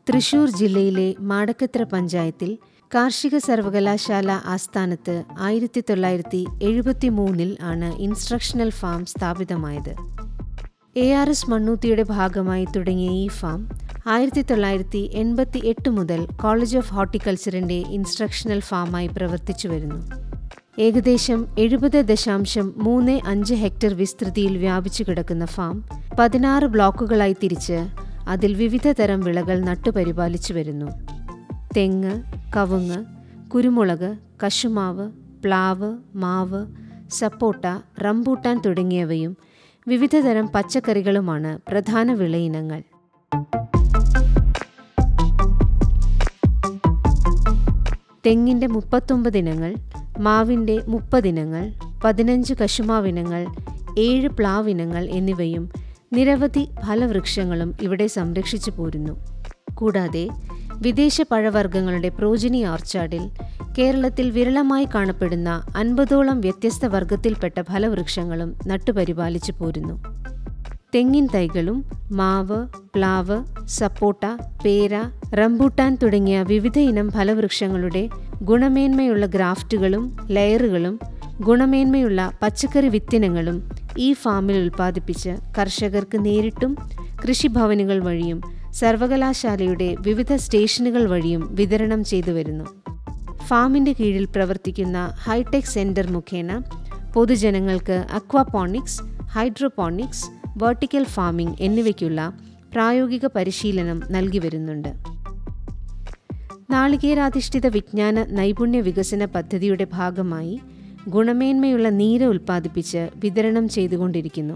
തൃശൂർ ജില്ലയിലെ മാടക്കത്ര പഞ്ചായത്തിൽ കാർഷിക സർവകലാശാല ആസ്ഥാനത്ത് 1973 ആണ് ഇൻസ്ട്രക്ഷണൽ ഫാം സ്ഥാപിതമായത്. ARS മണ്ണൂത്തിയുടെ ഭാഗമായി തുടങ്ങിയ ഈ ഫാം 1988 മുതൽ കോളേജ് ഓഫ് ഹോർട്ടിക്കൾച്ചറിന്റെ ഇൻസ്ട്രക്ഷണൽ ഫാമായി പ്രവർത്തിച്ചു വരുന്നു. ഏകദേശം 70.35 ഹെക്ടർ വിസ്തൃതിയിൽ വ്യാപിച്ചു കിടക്കുന്ന ഫാം 16 ബ്ലോക്കുകളായി തിരിച്ച് അതിൽ വിവിധ തരം വിളകൾ നട്ടുപരിപാലിച്ചു വരുന്നു. തെങ്ങ്, കവുങ്ങ്, കുരുമുളക്, കശുമാവ്, പ്ലാവ്, മാവ്, സപ്പോട്ട, റംബൂട്ടാൻ തുടങ്ങിയവയും വിവിധ തരം പച്ചക്കറികളുമാണ് പ്രധാന വിളയിനങ്ങൾ. തെങ്ങിൻ്റെ 39 ഇനങ്ങൾ, മാവിൻ്റെ 30 ഇനങ്ങൾ, 15 കശുമാവിനങ്ങൾ, 7 പ്ലാവിനങ്ങൾ എന്നിവയും നിരവധി ഫലവൃക്ഷങ്ങളും ഇവിടെ സംരക്ഷിച്ചു പോരുന്നു. കൂടാതെ വിദേശ പഴവർഗ്ഗങ്ങളുടെ പ്രോജനി ഓർച്ചാർഡിൽ കേരളത്തിൽ വിരളമായി കാണപ്പെടുന്ന 50ഓളം വ്യത്യസ്ത വർഗത്തിൽപ്പെട്ട ഫലവൃക്ഷങ്ങളും നട്ടുപരിപാലിച്ചു പോരുന്നു. തെങ്ങിൻ തൈകളും മാവ്, പ്ലാവ്, സപ്പോട്ട, പേര, റംബൂട്ടാൻ തുടങ്ങിയ വിവിധ ഇനം ഫലവൃക്ഷങ്ങളുടെ ഗുണമേന്മയുള്ള ഗ്രാഫ്റ്റുകളും ലെയറുകളും ഗുണമേന്മയുള്ള പച്ചക്കറി വിത്തിനങ്ങളും ഈ ഫാമിൽ ഉൽപ്പാദിപ്പിച്ച് കർഷകർക്ക് നേരിട്ടും കൃഷിഭവനുകൾ വഴിയും സർവകലാശാലയുടെ വിവിധ സ്റ്റേഷനുകൾ വഴിയും വിതരണം ചെയ്തു വരുന്നു. ഫാമിൻ്റെ കീഴിൽ പ്രവർത്തിക്കുന്ന ഹൈടെക് സെന്റർ മുഖേന പൊതുജനങ്ങൾക്ക് അക്വാപോണിക്സ്, ഹൈഡ്രോപോണിക്സ്, വെർട്ടിക്കൽ ഫാമിംഗ് എന്നിവയ്ക്കുള്ള പ്രായോഗിക പരിശീലനം നൽകി വരുന്നുണ്ട്. നാളികേരാധിഷ്ഠിത വിജ്ഞാന നൈപുണ്യ വികസന പദ്ധതിയുടെ ഭാഗമായി ഗുണമേന്മയുള്ള നീര ഉൽപ്പാദിപ്പിച്ച് വിതരണം ചെയ്തുകൊണ്ടിരിക്കുന്നു.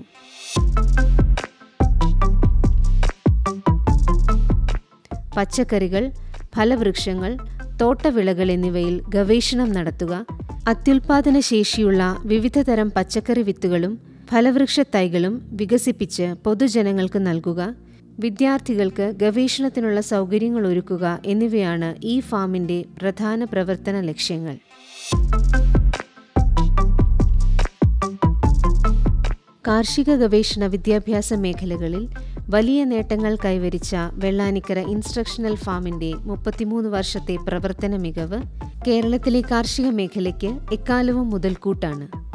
പച്ചക്കറികൾ, ഫലവൃക്ഷങ്ങൾ, തോട്ടവിളകൾ എന്നിവയിൽ ഗവേഷണം നടത്തുക, അത്യുൽപാദന ശേഷിയുള്ള വിവിധ തരം പച്ചക്കറി വിത്തുകളും ഫലവൃക്ഷ തൈകളും വികസിപ്പിച്ച് പൊതുജനങ്ങൾക്ക് നൽകുക, വിദ്യാർത്ഥികൾക്ക് ഗവേഷണത്തിനുള്ള സൗകര്യങ്ങൾ ഒരുക്കുക എന്നിവയാണ് ഈ ഫാമിൻ്റെ പ്രധാന പ്രവർത്തന ലക്ഷ്യങ്ങൾ. കാർഷിക ഗവേഷണ വിദ്യാഭ്യാസ മേഖലകളിൽ വലിയ നേട്ടങ്ങൾ കൈവരിച്ച വെള്ളാനിക്കര ഇൻസ്ട്രക്ഷണൽ ഫാമിൻ്റെ 33 വർഷത്തെ പ്രവർത്തന മികവ് കേരളത്തിലെ കാർഷിക മേഖലയ്ക്ക് എക്കാലവും മുതൽക്കൂട്ടാണ്.